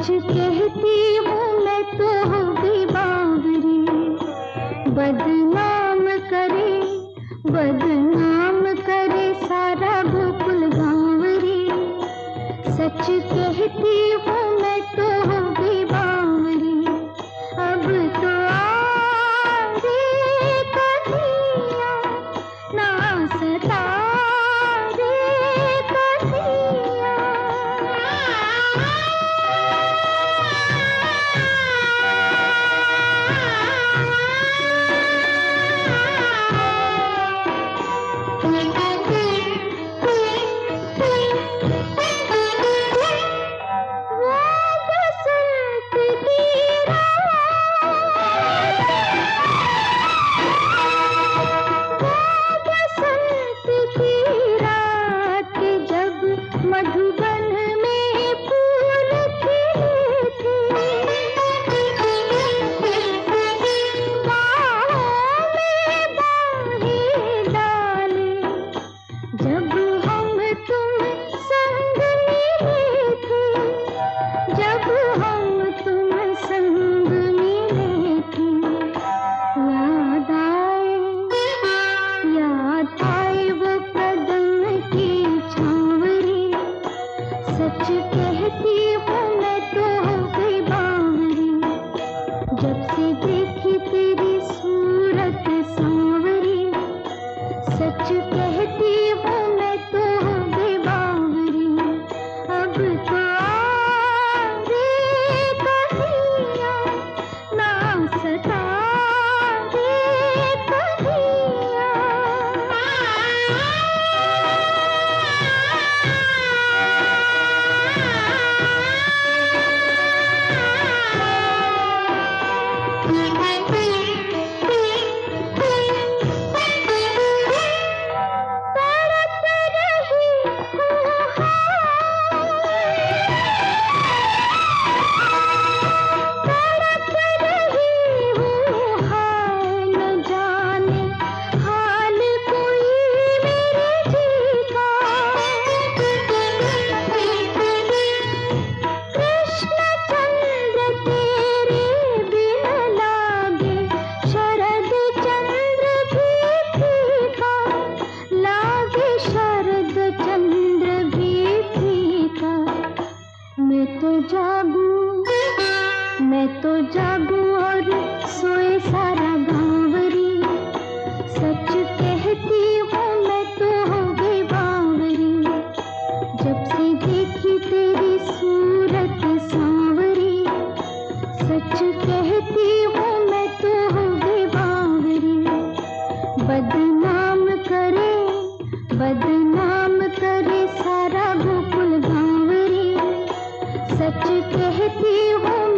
कहती हूँ मैं तो हो गई बावरी, बदनाम करे सारा गोकुल गाँवरी। सच कहती हूँ मैं तो हो गई बावरी, अब तो आगे कन्हैया ना सता रे कन्हैया। जब से देखी तेरी सूरत सांवरी, सच कहती हूँ मैं तो हो गई बावरी। अब तो रे कन्हैया ना सता रे कन्हैया। मैं तो जागूं और सोए सारा गाँवरी। सच कहती हूँ मैं तो हो गई बावरी। जब से देखी तेरी सूरत सांवरी, सच कहती हूँ मैं तो हो गई बावरी। बदनाम करे सारा गोकुल गाँवरी। सच कहती हूँ